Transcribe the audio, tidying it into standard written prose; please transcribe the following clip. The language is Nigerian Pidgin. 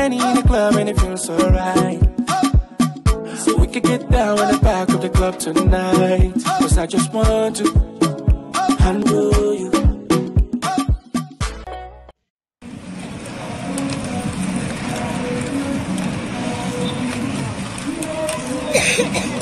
money in the club and it feels so right. So we could get down in the back of the club tonight. Cause I just want to handle you.